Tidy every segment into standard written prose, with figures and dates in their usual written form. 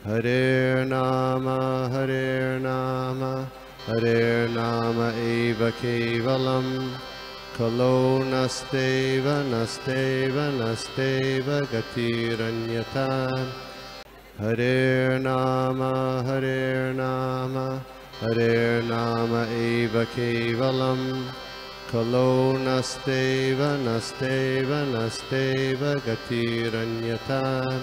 Hare Nama Hare Nama eva kevalam Kalo nasteva nasteva nasteva gatiranyata Hare Nama Hare Nama eva kevalam Kalo nasteva nasteva nasteva gatiranyata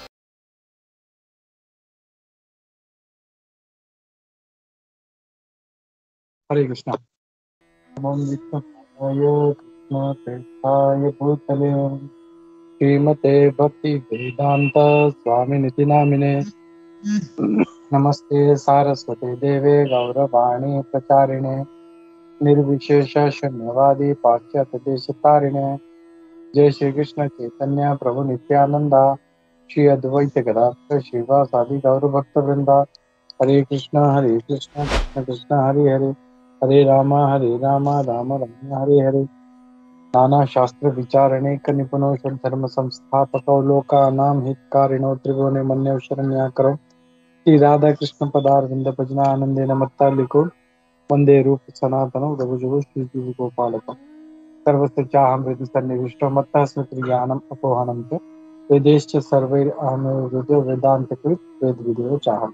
हरे कृष्णा। नमो विष्णुपादाय कृष्णप्रेष्ठाय भूतले श्रीमते भक्ति वेदांत स्वामिनिति नामिने नमस्ते सारस्वते देवे गौरवाणी प्रचारिणे निर्विशेष शून्यवादी पाश्चात्य देशतारिणे जय श्री कृष्ण चैतन्य प्रभु नित्यानंदा श्री अद्वैत गदाधर श्रीवासादि गौर भक्त वृंदा हरे कृष्ण कृष्ण कृष्ण हरे हरे हरे राम राम राम हरे हरे नाना शास्त्र विचारणे निपुणो धर्म संस्थापको लोकानां हितकारिणो त्रिभुवने मन्यो शरण्याकरो श्री राधा कृष्ण पदारविंद भजना आनंदेन मत्तालिको वंदे रूप सनातनो रघुजुगो श्री जीव गोपालको सर्वस्य चाहं हृदि सन्निविष्टो मत्तः स्मृति ज्ञानम् अपोहनं च वेदेश्च सर्वैरहमेव विदो वेदान्तकृत वेद विदो चाहम्।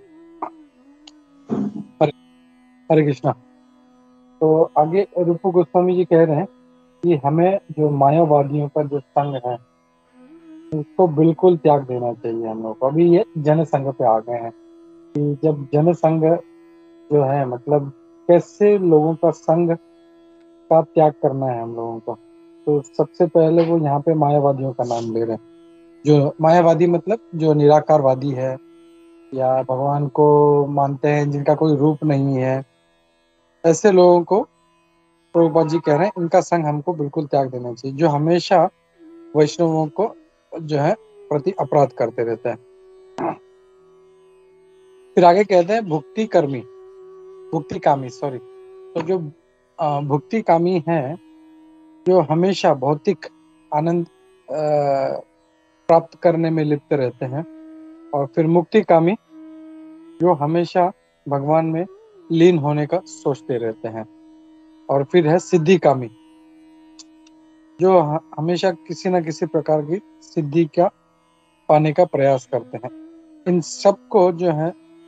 हरे कृष्णा। तो आगे रूप गोस्वामी जी कह रहे हैं कि हमें जो मायावादियों का जो संग है उसको बिल्कुल त्याग देना चाहिए हम लोग को। अभी ये जन संघ पे आ गए हैं कि जब जन संघ जो है मतलब कैसे लोगों का संग का त्याग करना है हम लोगों को। तो सबसे पहले वो यहाँ पे मायावादियों का नाम ले रहे हैं। जो मायावादी मतलब जो निराकारवादी है या भगवान को मानते हैं जिनका कोई रूप नहीं है, ऐसे लोगों को प्रभुपाद जी कह रहे हैं इनका संग हमको बिल्कुल त्याग देना चाहिए, जो हमेशा वैष्णवों को जो है प्रति अपराध करते रहते हैं। फिर आगे कहते हैं भुक्ति कामी सॉरी। तो जो भुक्ति कामी है जो हमेशा भौतिक आनंद प्राप्त करने में लिप्त रहते हैं, और फिर मुक्ति कामी जो हमेशा भगवान में लीन होने का सोचते रहते हैं, और फिर है सिद्धि कामी जो हमेशा किसी न किसी प्रकार की सिद्धि का पाने का प्रयास करते हैं। इन सबको जो है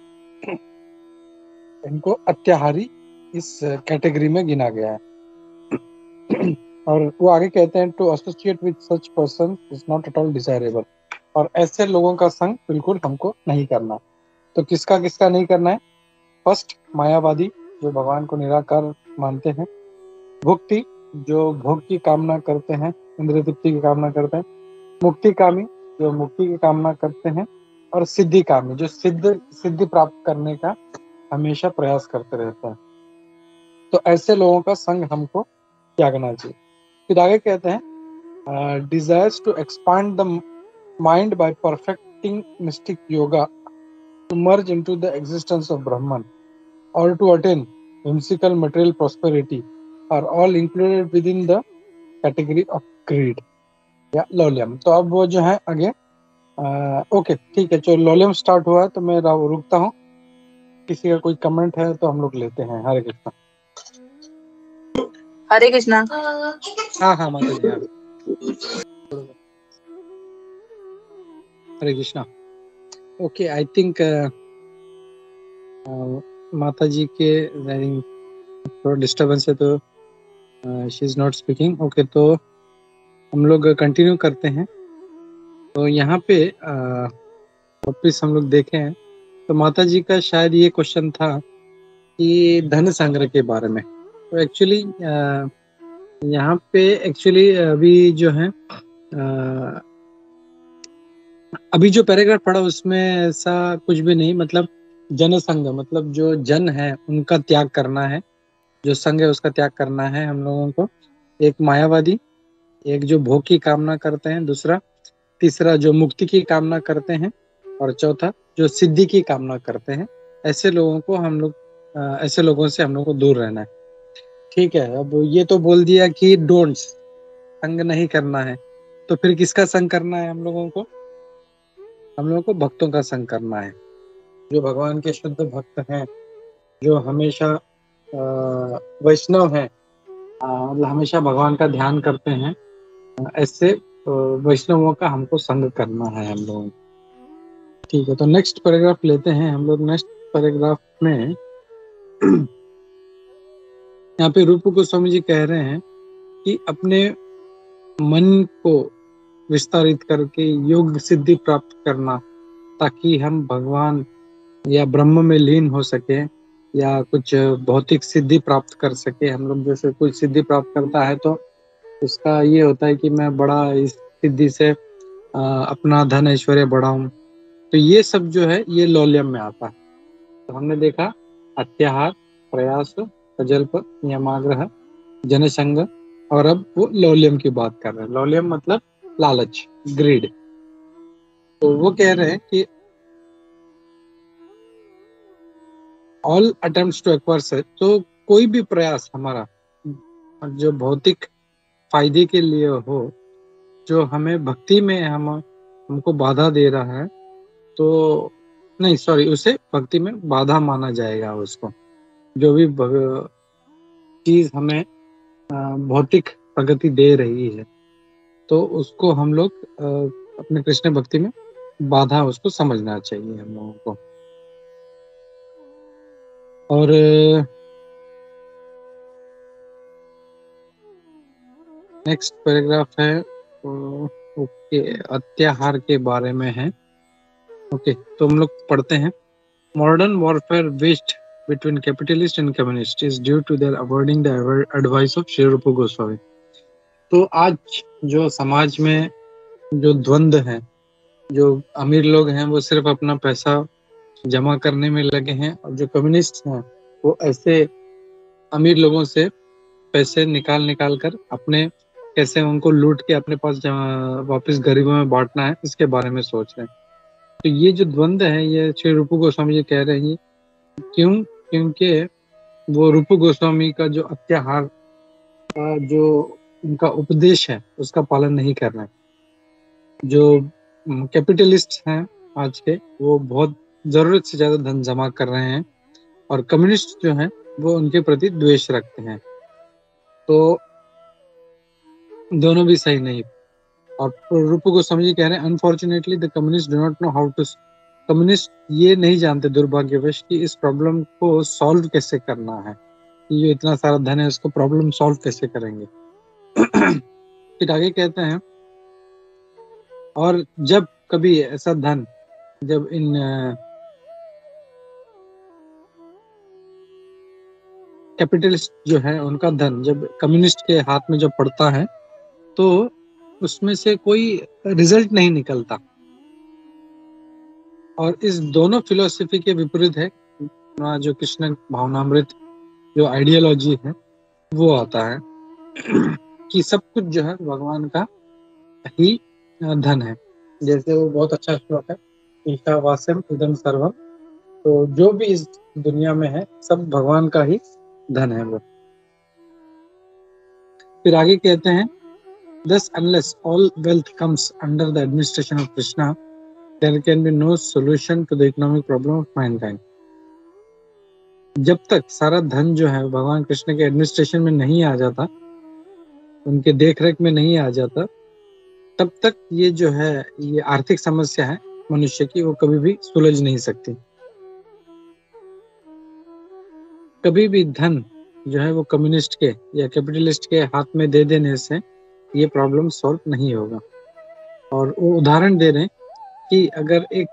इनको अत्याहारी इस कैटेगरी में गिना गया है। और वो आगे कहते हैं to associate with such person is not at all desirable. और ऐसे लोगों का संग बिल्कुल हमको नहीं करना। तो किसका किसका नहीं करना है? फर्स्ट मायावादी जो भगवान को निराकार मानते हैं, भुक्ति जो भोग की कामना करते हैं, इंद्रिय तृप्ति की कामना करते हैं, मुक्ति कामी जो मुक्ति की कामना करते हैं, और सिद्धि कामी जो सिद्धि प्राप्त करने का हमेशा प्रयास करते रहते हैं। तो ऐसे लोगों का संग हमको त्यागना चाहिए। फिर आगे कहते हैं desires to expand the mind by perfecting mystic yoga to merge into the existence of Brahman और to attain whimsical material prosperity are all included within the category of greed या लौल्यम। तो अब वो जो है आगे ओके ठीक है, जो लौल्यम स्टार्ट हुआ है तो मैं रुकता हूँ। किसी का कोई कमेंट है तो हम लोग लेते हैं। हरे कृष्णा। हरे कृष्णा। हाँ माता जी Hare Krishna. Okay I think माता जी के थोड़ा डिस्टर्बेंस है तो she is not speaking. Okay तो हम लोग कंटिन्यू करते हैं। तो यहाँ पे वापिस हम लोग देखें तो माता जी का शायद ये क्वेश्चन था कि धन संग्रह के बारे में। तो एक्चुअली यहाँ पे एक्चुअली अभी जो है अभी जो पैराग्राफ पढ़ा उसमें ऐसा कुछ भी नहीं, मतलब जन संघ मतलब जो जन है उनका त्याग करना है, जो संघ है उसका त्याग करना है हम लोगों को। एक मायावादी, एक जो भोग की कामना करते हैं, दूसरा तीसरा जो मुक्ति की कामना करते हैं, और चौथा जो सिद्धि की कामना करते हैं। ऐसे लोगों को हम लोग ऐसे लोगों से हम लोग को दूर रहना है। ठीक है, अब ये तो बोल दिया कि डोंट्स संग नहीं करना है, तो फिर किसका संग करना है हम लोगों को? हम लोगों को भक्तों का संग करना है। जो भगवान के शुद्ध भक्त हैं, जो हमेशा वैष्णव हैं, मतलब हमेशा भगवान का ध्यान करते हैं, ऐसे वैष्णवों का हमको संग करना है हम लोगों को। ठीक है, तो नेक्स्ट पैराग्राफ लेते हैं हम लोग। नेक्स्ट पैराग्राफ में यहाँ पे रूप गोस्वामी जी कह रहे हैं कि अपने मन को विस्तारित करके योग सिद्धि प्राप्त करना, ताकि हम भगवान या ब्रह्म में लीन हो सके या कुछ भौतिक सिद्धि प्राप्त कर सके। हम लोग जैसे कुछ सिद्धि प्राप्त करता है तो उसका ये होता है कि मैं बड़ा इस सिद्धि से अपना धन ऐश्वर्य बढ़ाऊं, तो ये सब जो है ये लौल्यम में आता है। तो हमने देखा अत्याहार, प्रयास, प्रजल्प, नियमाग्रह, जनसंग, और अब वो लौल्यम की बात कर रहे हैं। लौल्यम मतलब लालच, ग्रीड। तो वो कह रहे हैं कि all attempts to acquire such, तो कोई भी प्रयास हमारा जो भौतिक फायदे के लिए हो, जो हमें भक्ति में हमको बाधा दे रहा है, तो नहीं सॉरी, उसे भक्ति में बाधा माना जाएगा उसको। जो भी चीज हमें भौतिक प्रगति दे रही है, तो उसको हम लोग अपने कृष्ण भक्ति में बाधा उसको समझना चाहिए हम लोगों को। और नेक्स्ट पैराग्राफ है ओके, अत्याहार के बारे में है। ओके, तो हम लोग पढ़ते हैं। Modern warfare waste between capitalist and communist is due to their avoiding the advice of Sri Rupa Goswami। तो आज जो समाज में जो द्वंद्व है, जो अमीर लोग हैं वो सिर्फ अपना पैसा जमा करने में लगे हैं, और जो कम्युनिस्ट हैं वो ऐसे अमीर लोगों से पैसे निकाल कर अपने कैसे उनको लूट के अपने पास वापस गरीबों में बांटना है, इसके बारे में सोच रहे हैं। तो ये जो द्वंद्व है ये श्री रूप गोस्वामी जी कह रहे हैं। क्यों? क्योंकि वो रूप गोस्वामी का जो अत्याहार का जो उनका उपदेश है उसका पालन नहीं कर रहे हैं। जो कैपिटलिस्ट हैं आज के, वो बहुत जरूरत से ज्यादा धन जमा कर रहे हैं, और कम्युनिस्ट जो हैं वो उनके प्रति द्वेष रखते हैं। तो दोनों भी सही नहीं। और रूप गोस्वामी जी कह रहे हैं unfortunately the communist do not know how to, communist ये नहीं जानते दुर्भाग्यवश कि इस प्रॉब्लम को सॉल्व कैसे करना है, कि जो इतना सारा धन है उसको प्रॉब्लम सॉल्व कैसे करेंगे। फिर आगे कहते हैं, और जब कभी ऐसा धन, जब इन कैपिटलिस्ट जो है उनका धन जब कम्युनिस्ट के हाथ में जब पड़ता है, तो उसमें से कोई रिजल्ट नहीं निकलता। और इस दोनों फिलोसफी के विपरीत है जो कृष्ण भावनामृत जो आइडियोलॉजी है वो आता है कि सब कुछ जो है भगवान का ही धन है। जैसे वो बहुत अच्छा श्लोक है, ईशावास्यम इदम सर्वम, तो जो भी इस दुनिया में है सब भगवान का ही धन है वो। फिर आगे कहते हैं, thus unless all wealth comes under the administration of Krishna, there can be no solution to the economic problem of mankind। जब तक सारा धन जो है भगवान कृष्ण के एडमिनिस्ट्रेशन में नहीं आ जाता, उनके देखरेख में नहीं आ जाता, तब तक ये जो है ये आर्थिक समस्या है मनुष्य की, वो कभी भी सुलझ नहीं सकती। कभी भी धन जो है वो कम्युनिस्ट के या कैपिटलिस्ट के हाथ में दे देने से ये प्रॉब्लम सॉल्व नहीं होगा। और वो उदाहरण दे रहे हैं कि अगर एक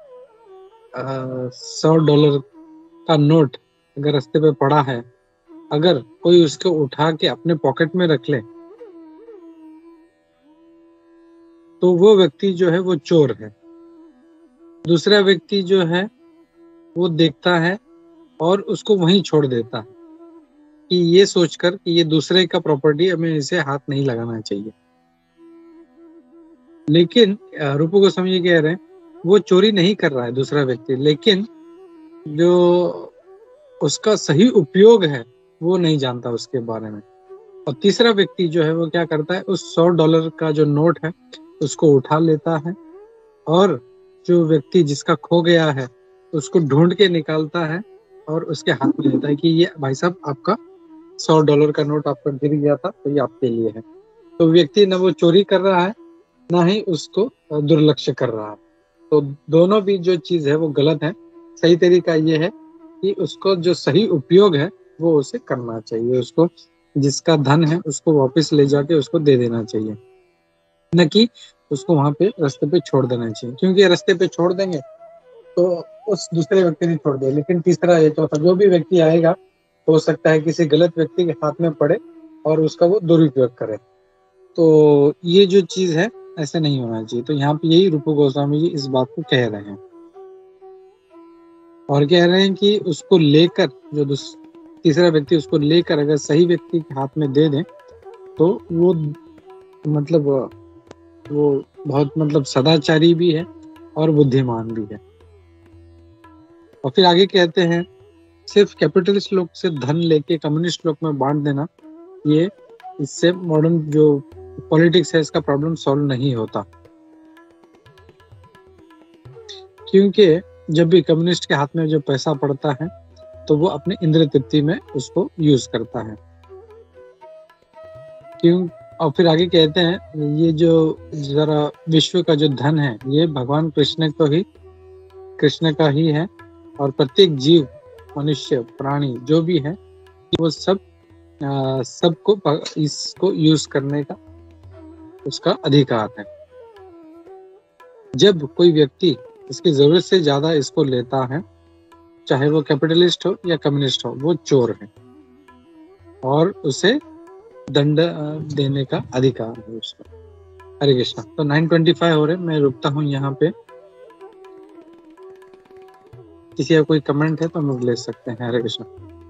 $100 का नोट अगर रास्ते पे पड़ा है, अगर कोई उसको उठा के अपने पॉकेट में रख ले, तो वो व्यक्ति जो है वो चोर है। दूसरा व्यक्ति जो है वो देखता है और उसको वहीं छोड़ देता है, कि ये सोचकर कि ये दूसरे का प्रॉपर्टी, हमें इसे हाथ नहीं लगाना चाहिए। लेकिन रूप गोस्वामी जी कह रहे हैं वो चोरी नहीं कर रहा है दूसरा व्यक्ति, लेकिन जो उसका सही उपयोग है वो नहीं जानता उसके बारे में। और तीसरा व्यक्ति जो है वो क्या करता है, उस $100 का जो नोट है उसको उठा लेता है, और जो व्यक्ति जिसका खो गया है उसको ढूंढ के निकालता है और उसके हाथ में देता है कि ये भाई साहब आपका $100 का नोट आपका गिर गया था, तो ये आपके लिए है। तो व्यक्ति न वो चोरी कर रहा है, ना ही उसको दुर्लक्ष्य कर रहा है। तो दोनों भी जो चीज है वो गलत है। सही तरीका ये है कि उसको जो सही उपयोग है वो उसे करना चाहिए। उसको जिसका धन है उसको वापस ले जाके उसको दे देना चाहिए, न कि उसको वहां पे रास्ते पे छोड़ देना चाहिए। क्योंकि रास्ते पे छोड़ देंगे तो उस दूसरे व्यक्ति ने छोड़ दिया, लेकिन तीसरा या चौथा जो भी व्यक्ति आएगा हो सकता है किसी गलत व्यक्ति के हाथ में पड़े और उसका वो दुरुपयोग करे। तो ये जो चीज है ऐसे नहीं होना चाहिए। तो यहाँ पे यही रूप गोस्वामी जी इस बात को कह रहे हैं, और कह रहे हैं कि उसको लेकर जो तीसरा व्यक्ति उसको लेकर अगर सही व्यक्ति के हाथ में दे दें तो वो मतलब वो बहुत मतलब सदाचारी भी है और बुद्धिमान भी है। और फिर आगे कहते हैं सिर्फ कैपिटलिस्ट लोग से धन लेके कम्युनिस्ट लोग में बांट देना, ये इससे मॉडर्न जो पॉलिटिक्स है इसका प्रॉब्लम सॉल्व नहीं होता। क्योंकि जब भी कम्युनिस्ट के हाथ में जो पैसा पड़ता है तो वो अपने इंद्रिय तृप्ति में उसको यूज करता है। क्यों? और फिर आगे कहते हैं ये जो जरा विश्व का जो धन है ये भगवान कृष्ण का ही है, और प्रत्येक जीव, मनुष्य, प्राणी जो भी है वो सबको इसको यूज करने का उसका अधिकार है। जब कोई व्यक्ति इसकी जरूरत से ज्यादा इसको लेता है, चाहे वो कैपिटलिस्ट हो या कम्युनिस्ट हो, वो चोर है और उसे दंड देने का अधिकार है उसको। हरे कृष्णा। तो 9:25 हो रहे, मैं रुकता हूँ यहाँ पे। किसी का कोई कमेंट है तो हम लोग ले सकते हैं। Hare Krishna.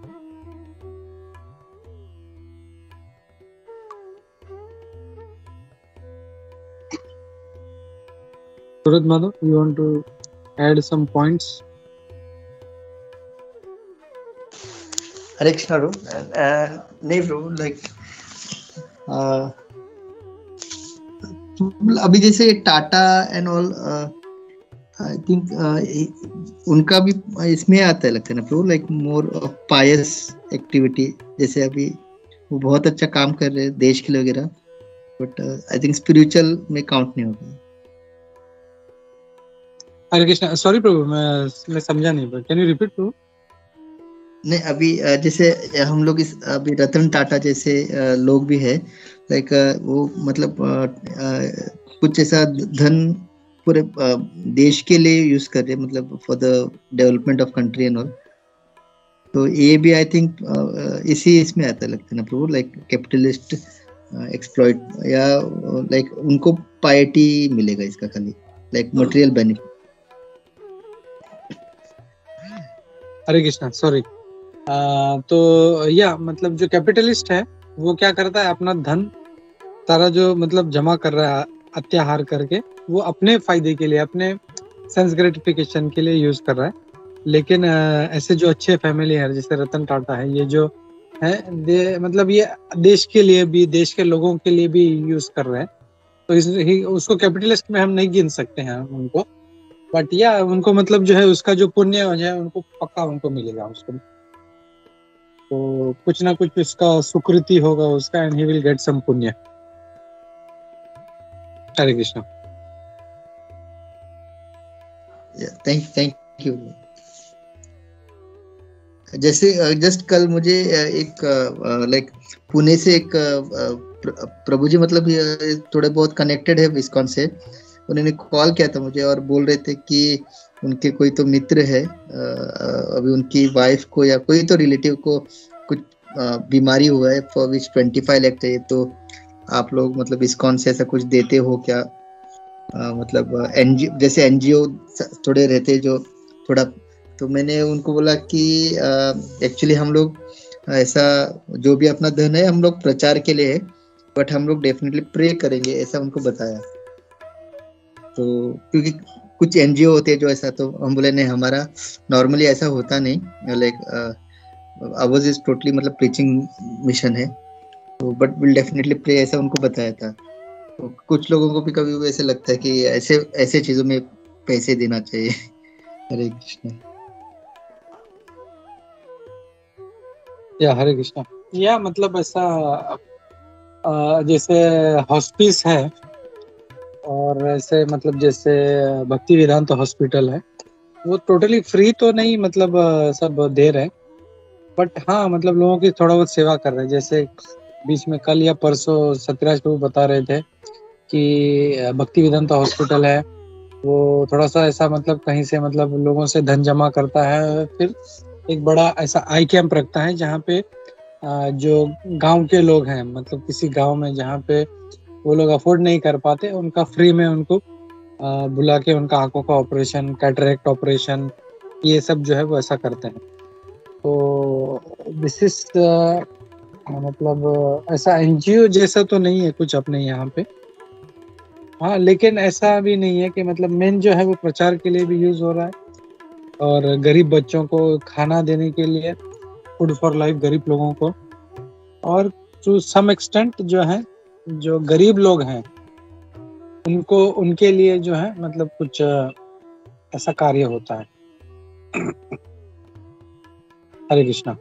Suraj Madhav, you want to add some points? Hare Krishna bro. नहीं ब्रो, लाइक अभी जैसे Tata and all, I think उनका भी इसमें आता है लगता है ना bro, like more of pious activity. जैसे अभी वो बहुत अच्छा काम कर रहे हैं देश के लिए वगैरह, बट आई थिंक स्पिरिचुअल में काउंट नहीं होगा। हरे कृष्णा। सॉरी प्रभु, मैं समझा नहीं। कैन यू रिपीट प्रभु? नहीं, अभी जैसे हम लोग इस अभी रतन टाटा जैसे लोग भी है, लाइक वो मतलब कुछ ऐसा धन पूरे देश के लिए यूज कर रहे, मतलब for the development of country and all. तो ये भी आई थिंक इसी इसमें आता लगता है ना प्रभु, लाइक कैपिटलिस्ट एक्सप्लॉइट, या लाइक उनको पायटी मिलेगा इसका खाली, like material benefit. Hare Krishna. Sorry. तो या मतलब जो कैपिटलिस्ट है वो क्या करता है, अपना धन सारा जो मतलब जमा कर रहा है अत्याहार करके, वो अपने फायदे के लिए, अपने सेंस ग्रेटिफिकेशन के लिए यूज कर रहा है। लेकिन ऐसे जो अच्छे फैमिली है जैसे रतन टाटा है, ये जो है मतलब ये देश के लिए भी, देश के लोगों के लिए भी यूज कर रहे हैं। तो उसको कैपिटलिस्ट में हम नहीं गिन सकते हैं उनको, बट या उनको मतलब जो है उसका जो पुण्य है उनको पक्का उनको मिलेगा उसको। तो कुछ ना कुछ उसका सुकृति होगा उसका, and he will get some punya. Hare Krishna. Thank you. जैसे जस्ट कल मुझे एक लाइक पुणे से एक प्रभु जी, मतलब थोड़े बहुत कनेक्टेड है इस्कॉन से, उन्होंने कॉल किया था मुझे और बोल रहे थे कि उनके कोई तो मित्र है, अभी उनकी वाइफ को या कोई तो रिलेटिव को कुछ बीमारी हुआ है फॉर विच 25 लाख चाहिए। तो आप लोग मतलब इस्कॉन से ऐसा कुछ देते हो क्या? मतलब एनजीओ, जैसे एनजीओ थोड़े रहते जो थोड़ा, तो मैंने उनको बोला कि एक्चुअली हम लोग ऐसा जो भी अपना धन है हम लोग प्रचार के लिए है, बट हम लोग डेफिनेटली प्रे करेंगे, ऐसा उनको बताया। तो क्योंकि कुछ एनजीओ होते हैं जो ऐसा, तो हम बोले नहीं, हमारा नॉर्मली ऐसा होता नहीं, लाइक आवर्स इज टोटली मतलब प्रीचिंग मिशन है, तो बट विल डेफिनेटली प्रे, ऐसा उनको बताया था। तो कुछ लोगों को भी कभी ऐसे लगता है कि ऐसे चीजों में पैसे देना चाहिए। हरे कृष्ण। या हरे कृष्णा। या मतलब ऐसा जैसे हॉस्पिस है और ऐसे मतलब जैसे भक्ति वेदांत हॉस्पिटल है, वो टोटली फ्री तो नहीं मतलब सब दे रहे हैं, बट हाँ मतलब लोगों की थोड़ा बहुत सेवा कर रहे हैं। जैसे बीच में कल या परसों सत्यराज प्रभु बता रहे थे कि भक्ति वेदांता हॉस्पिटल है, वो थोड़ा सा ऐसा मतलब कहीं से मतलब लोगों से धन जमा करता है, फिर एक बड़ा ऐसा आई कैंप रखता है जहाँ पे जो गांव के लोग हैं, मतलब किसी गांव में जहाँ पे वो लोग अफोर्ड नहीं कर पाते, उनका फ्री में उनको बुला के उनका आंखों का ऑपरेशन, कैटरेक्ट ऑपरेशन, ये सब जो है वो ऐसा करते हैं। तो दिस इज मतलब ऐसा एनजीओ जैसा तो नहीं है कुछ अपने यहाँ पे, हाँ, लेकिन ऐसा भी नहीं है कि मतलब मेन जो है वो प्रचार के लिए भी यूज हो रहा है और गरीब बच्चों को खाना देने के लिए, फूड फॉर लाइफ गरीब लोगों को, और टू सम एक्सटेंट जो है जो गरीब लोग हैं उनको, उनके लिए जो है मतलब कुछ ऐसा कार्य होता है। हरे कृष्णा।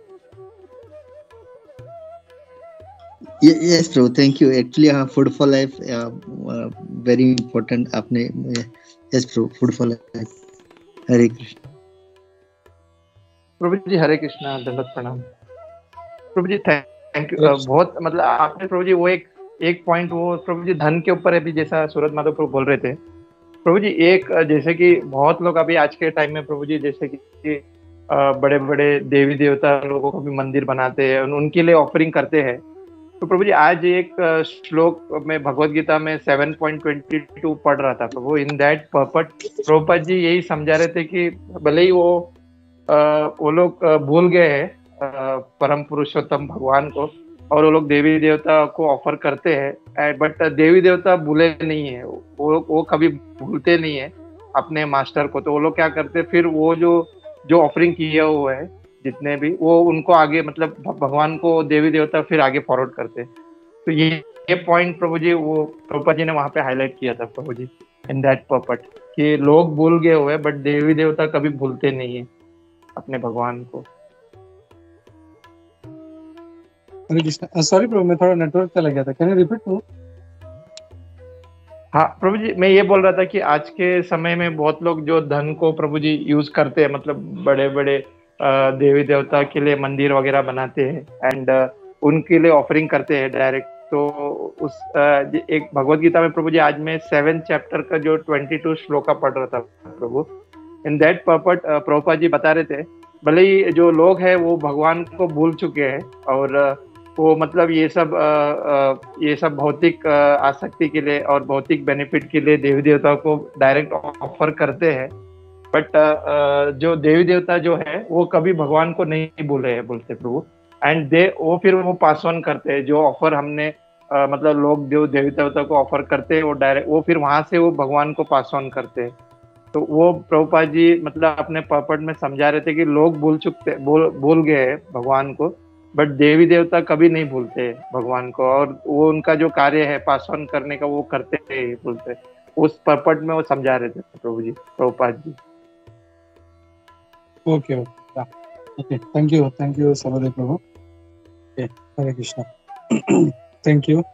यस प्रभु, थैंक यू। एक्चुअली हाँ, food for life very important आपने। यस प्रभु, food for life. Hare Krishna. प्रभु जी हरे कृष्णा, दंडवत प्रणाम। प्रभु जी थैंक यू। बहुत मतलब आपने प्रभु जी वो एक पॉइंट वो प्रभु जी धन के ऊपर अभी जैसा सूरज माधव प्रभु बोल रहे थे प्रभु जी, एक जैसे कि बहुत लोग अभी आज के टाइम में प्रभु जी जैसे कि बड़े बड़े देवी देवता लोगों को भी मंदिर बनाते हैं, उनके लिए ऑफरिंग करते हैं। तो प्रभु जी आज एक श्लोक में भगवत गीता में 7.22 पढ़ रहा था प्रभु। इन दैट पर्पट प्रभुपाद जी यही समझा रहे थे कि भले ही वो लोग भूल गए हैं परम पुरुषोत्तम भगवान को, और वो लोग देवी देवता को ऑफर करते हैं, बट देवी देवता भूले नहीं है, वो कभी भूलते नहीं है अपने मास्टर को। तो वो लोग क्या करते, फिर वो जो ऑफरिंग किया हुआ है जितने भी, वो उनको आगे मतलब भगवान को देवी देवता फिर आगे फॉरवर्ड करते। तो ये पॉइंट प्रभु जी वो प्रभुपाद जी ने वहां पे हाईलाइट किया था प्रभु जी, इन दैट पर्पट, कि लोग भूल गए हुए बट देवी देवता कभी भूलते नहीं है अपने भगवान को। हरे कृष्णा। सॉरी प्रभु, मैं थोड़ा नेटवर्क चला गया था, कैन यू रिपीट प्रभु? हाँ प्रभु जी, मैं ये बोल रहा था कि आज के समय में बहुत लोग जो धन को प्रभु जी यूज करते हैं, मतलब बड़े बड़े देवी देवता के लिए मंदिर वगैरह बनाते हैं एंड उनके लिए ऑफरिंग करते हैं डायरेक्ट। तो उस एक भगवत गीता में प्रभु जी आज मैं 7th चैप्टर का जो 22 श्लोका पढ़ रहा था प्रभु। इन दैट पर्पट प्रभुपाद जी बता रहे थे, भले ही जो लोग हैं वो भगवान को भूल चुके हैं और वो मतलब ये सब भौतिक आसक्ति के लिए और भौतिक बेनिफिट के लिए देवी देवताओं को डायरेक्ट ऑफर करते हैं, बट जो देवी देवता जो है वो कभी भगवान को नहीं बोलते प्रभु, एंड वो फिर वो पास ऑन करते हैं। जो ऑफर हमने मतलब लोग जो देवी देवता को ऑफर करते हैं वो डायरेक्ट वो फिर वहां से वो भगवान को पास ऑन करते हैं। तो वो प्रभुपाद जी मतलब अपने पर्पट में समझा रहे थे कि लोग भूल गए हैं भगवान को, बट देवी देवता कभी नहीं भूलते भगवान को, और वो उनका जो कार्य है पास ऑन करने का वो करते ही भूलते। उस पर्पट में वो समझा रहे थे प्रभु जी, Prabhupada ji. Okay okay, thank you सबोदय प्रभु। हरे कृष्णा। Thank you.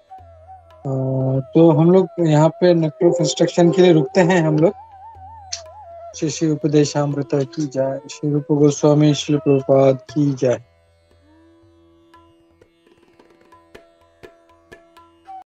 तो हम लोग यहाँ पे नेटवर्क इंस्ट्रक्शन के लिए रुकते हैं हम लोग। श्री उपदेशामृत की जय। श्री रूप गोस्वामी श्री प्रभुपाद की जय।